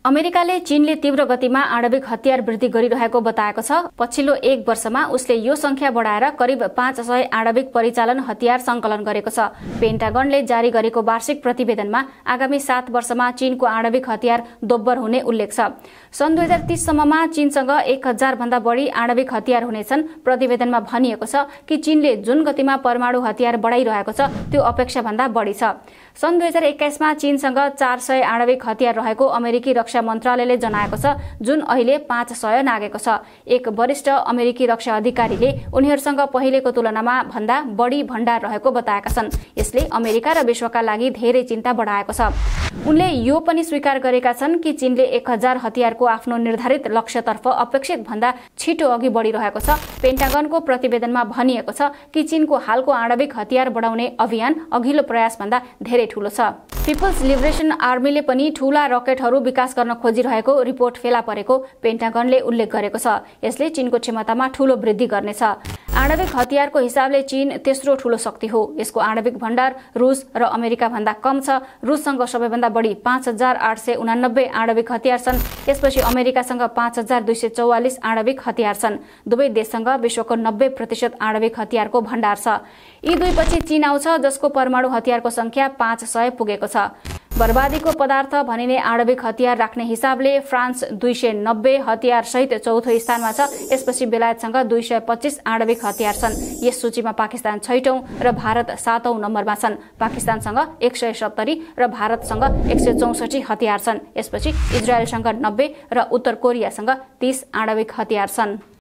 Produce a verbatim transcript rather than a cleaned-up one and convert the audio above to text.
अमेरिकाले चीनले तीव्र गतिमा आणविक हतियार वृद्धि गरिरहेको बताएको छ। पछिल्लो एक वर्षमा उसले यो संख्या बढाएर करिब पाँच सय आणविक परिचालन हतियार संकलन गरेको छ। पेन्टागनले जारी गरेको वार्षिक प्रतिवेदनमा आगामी सात वर्षमा चीनको आणविक हतियार दोब्बर हुने उल्लेख छ। सन् दुई हजार तीस सम्ममा चीनसँग एक हजार भन्दा बढी आणविक हतियार हुनेछन्। प्रतिवेदनमा भनिएको छ कि चीनले जुन गतिमा परमाणु हतियार बढाइरहेको छ त्यो अपेक्षा भन्दा बढी छ। सन् दुई हजार एक्काइसमा चीनसँग चार सय आणविक हतियार रहेको अमेरिकी रक्षा मन्त्रालयले जनाएको छ, जुन अहिले पाँच सय नागेको छ। एक वरिष्ठ अमेरिकी रक्षा अधिकारीले उनीहरूसँग पहिलेको तुलनामा भन्दा बढी भण्डार रहेको बताएका छन्। यसले अमेरिका र विश्वका लागि धेरै चिन्ता बढाएको छ। उनले यो पनि स्वीकार गरेका छन् कि चीनले एक हजार हतियारको आफ्नो निर्धारित लक्ष्यतर्फ अपेक्षित भन्दा छिटो अघि बढिरहेको छ। पेन्टागनको प्रतिवेदनमा भनिएको छ कि चीनको हालको आणविक हतियार बढाउने अभियान अघिल्लो प्रयासभन्दा धेरै ठूलो छ। पिपल्स लिबरेसन आर्मीले पनि ठूला रकेटहरू विकास गर्न खोजिरहेको रिपोर्ट फेला परेको पेन्टागनले उल्लेख गरेको छ। यसले चीनको क्षमतामा ठूलो वृद्धि गर्नेछ। आणविक हतियारको हिसाबले चीन तेस्रो ठूलो शक्ति हो। यसको आणविक भण्डार रुस र अमेरिका भन्दा कम छ। रुससँग सबैभन्दा बढी पाँच हजार आठ सय उनानब्बे आणविक हतियार छन्। त्यसपछि अमेरिकासँग पाँच हजार दुई सय चौवालिस आणविक हतियार छन्। दुवै देशसँग विश्वको नब्बे प्रतिशत आणविक हतियारको भण्डार छ। यी दुईपछि चीन आउँछ, जसको परमाणु हतियारको संख्या पाँच सय पुगेको छ। बर्बादीको पदार्थ भनिने आणविक हतियार राख्ने हिसाबले फ्रान्स दुई सय नब्बे हतियार सहित चौथो स्थानमा छ। यसपछि बेलायतसँग दुई सय पच्चीस आणविक हतियार छन्। यस सूचीमा पाकिस्तान छैटौं र भारत सातौं नम्बरमा छन्। पाकिस्तानसँग एक सय सत्तरी र भारतसँग एक सय चौसठी हतियार छन्। यसपछि इजरायलसँग नब्बे र उत्तर कोरियासँग तीस आणविक हतियार छन्।